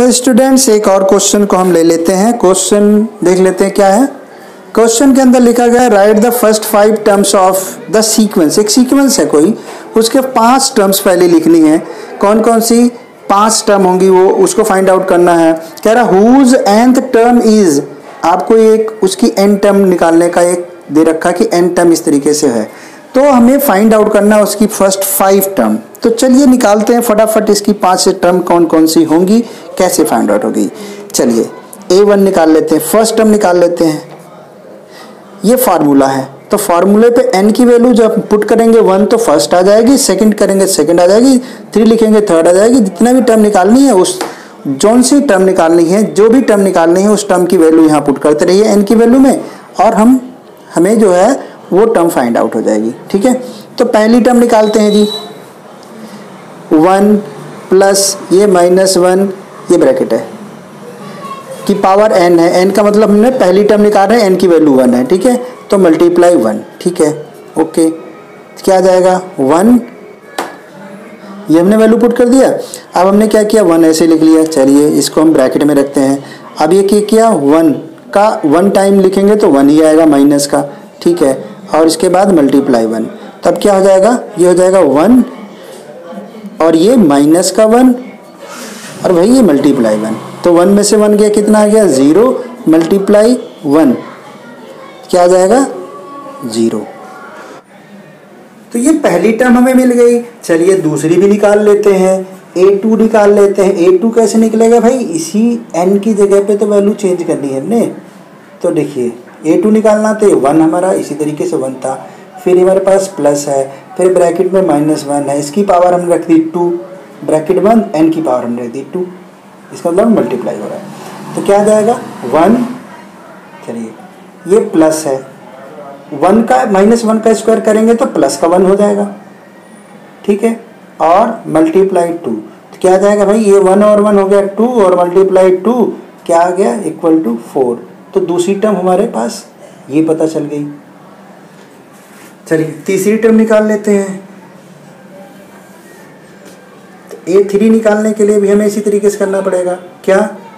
तो स्टूडेंट्स एक और क्वेश्चन को हम ले लेते हैं। क्वेश्चन देख लेते हैं क्या है। क्वेश्चन के अंदर लिखा गया है write the first 5 terms of the sequence. एक सीक्वेंस है कोई, उसके 5 टर्म्स पहले लिखनी है। कौन कौन सी 5 टर्म होंगी वो उसको फाइंड आउट करना है। कह रहा हुज nth टर्म इज, आपको एक उसकी n टर्म निकालने का एक दे रखा कि n टर्म इस तरीके से है, तो हमें फाइंड आउट करना है उसकी फर्स्ट 5 टर्म। तो चलिए निकालते हैं फटाफट इसकी 5 टर्म कौन कौन सी होंगी, कैसे फाइंड आउट होगी। चलिए a1 निकाल लेते हैं, फर्स्ट टर्म निकाल लेते हैं। ये फार्मूला है, तो फार्मूले पे n की वैल्यू जब पुट करेंगे 1 तो फर्स्ट आ जाएगी, सेकंड करेंगे सेकंड आ जाएगी, 3 लिखेंगे थर्ड आ जाएगी। जितना भी टर्म निकालनी है उस जौन सी टर्म निकालनी है, जो भी टर्म निकालनी है उस टर्म की वैल्यू यहाँ पुट करते रहिए n की वैल्यू में, और हमें जो है वो टर्म फाइंड आउट हो जाएगी। ठीक है, तो पहली टर्म निकालते हैं जी। 1 प्लस ये -1, ये ब्रैकेट है की पावर n है। n का मतलब हमने पहली टर्म निकाल रहे हैं, n की वैल्यू 1 है। ठीक है, तो मल्टीप्लाई 1। ठीक है, ओके, क्या आ जाएगा 1, ये हमने वैल्यू पुट कर दिया। अब हमने क्या किया, 1 ऐसे लिख लिया। चलिए इसको हम ब्रैकेट में रखते हैं। अब ये क्या किया, 1 का 1 टाइम लिखेंगे तो 1 ही आएगा माइनस का। ठीक है, और इसके बाद मल्टीप्लाई 1, तब क्या हो जाएगा, ये हो जाएगा 1 और ये माइनस का 1 और वही ये मल्टीप्लाई 1। तो 1 में से 1 गया, कितना आ गया 0 मल्टीप्लाई 1, क्या आ जाएगा 0। तो ये पहली टर्म हमें मिल गई। चलिए दूसरी भी निकाल लेते हैं, a2 निकाल लेते हैं। a2 कैसे निकलेगा भाई, इसी n की जगह पे तो वैल्यू चेंज करनी है हमने। तो देखिए a2 निकालना, तो 1 हमारा इसी तरीके से 1 था, फिर हमारे पास प्लस है, फिर ब्रैकेट में -1 है, इसकी पावर हमने रख दी 2, ब्रैकेट बंद, n की पावर हमने रख दी 2, इसका मतलब मल्टीप्लाई हो रहा है। तो क्या आ जाएगा 1, चलिए ये प्लस है, 1 का -1 का स्क्वायर करेंगे तो प्लस का 1 हो जाएगा। ठीक है, और मल्टीप्लाई 2, तो क्या आ जाएगा भाई, ये 1 और 1 हो गया 2, और मल्टीप्लाई 2 क्या आ गया इक्वल टू 4। तो दूसरी टर्म हमारे पास ये पता चल गई। चलिए तीसरी टर्म निकाल लेते हैं। तो a3 निकालने के लिए भी हमें इसी तरीके से करना पड़ेगा। क्या,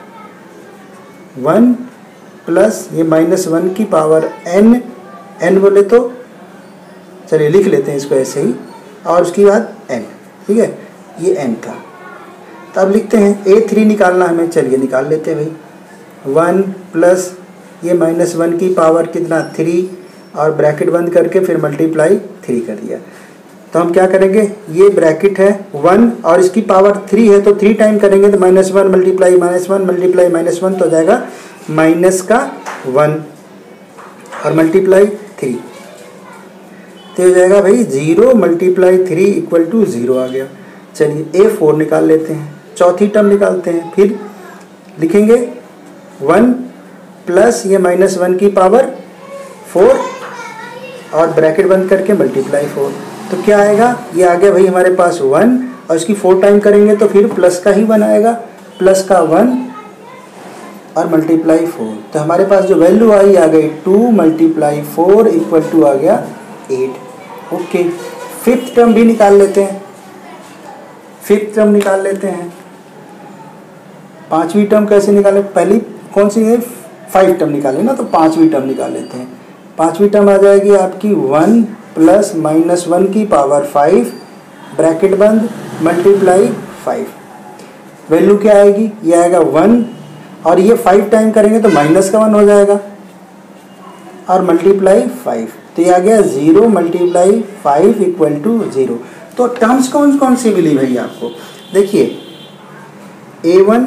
1 प्लस ये -1 की पावर n बोले तो चलिए लिख लेते हैं इसको ऐसे ही, और उसके बाद n। ठीक है, ये n था। तो अब लिखते हैं a3 निकालना हमें, चलिए निकाल लेते हैं भाई। 1 प्लस ये -1 की पावर कितना 3, और ब्रैकेट बंद करके फिर मल्टीप्लाई 3 कर दिया। तो हम क्या करेंगे, ये ब्रैकेट है 1 और इसकी पावर 3 है, तो 3 टाइम करेंगे तो -1 मल्टीप्लाई -1 मल्टीप्लाई -1, तो हो जाएगा माइनस का 1 और मल्टीप्लाई 3, तो हो जाएगा भाई 0 मल्टीप्लाई 3 इक्वल टू 0 आ गया। चलिए a4 निकाल लेते हैं, चौथी टर्म निकालते हैं। फिर लिखेंगे 1 प्लस ये -1 की पावर 4 और ब्रैकेट बंद करके मल्टीप्लाई 4, तो क्या आएगा, ये आ गया भाई हमारे पास 1 और इसकी 4 टाइम करेंगे तो फिर प्लस का ही 1 आएगा, प्लस का 1 और मल्टीप्लाई 4। तो हमारे पास जो वैल्यू आई आ गई 2 मल्टीप्लाई 4 इक्वल टू आ गया 8। ओके, फिफ्थ टर्म भी निकाल लेते हैं। फिफ्थ टर्म निकाल लेते हैं। पांचवी टर्म कैसे निकालें, पहली कौन सी है, 5 टर्म निकाले ना, तो पांचवी टर्म निकाल लेते हैं। पांचवी टर्म आ जाएगी आपकी 1 प्लस -1 की पावर 5 ब्रैकेट बंद मल्टीप्लाई 5। वैल्यू क्या आएगी, ये आएगा 1 और ये 5 टाइम करेंगे तो माइनस का 1 हो जाएगा और मल्टीप्लाई 5, तो ये आ गया 0 मल्टीप्लाई 5 इक्वल टू 0। तो टर्म्स कौन कौन सी मिली भाई आपको, देखिए a1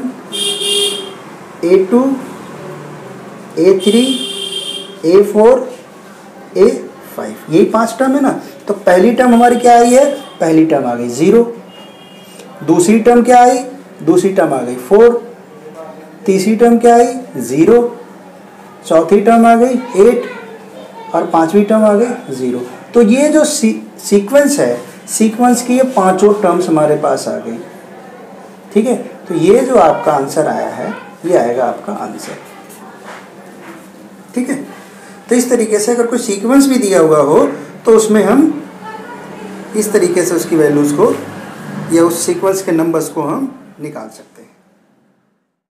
a2 a3 a4 a5, यही 5 टर्म है ना। तो पहली टर्म हमारी क्या आई है, पहली टर्म आ गई 0, दूसरी टर्म क्या आई, दूसरी टर्म आ गई 4, तीसरी टर्म क्या आई 0, चौथी टर्म आ गई 8 और पांचवी टर्म आ गई 0। तो ये जो सीक्वेंस है, सीक्वेंस की ये पांचों टर्म्स हमारे पास आ गई। ठीक है, तो ये जो आपका आंसर आया है ये आएगा आपका आंसर। ठीक है, तो इस तरीके से अगर कोई सीक्वेंस भी दिया हुआ हो तो उसमें हम इस तरीके से उसकी वैल्यूज़ को या उस सीक्वेंस के नंबर्स को हम निकाल सकते हैं।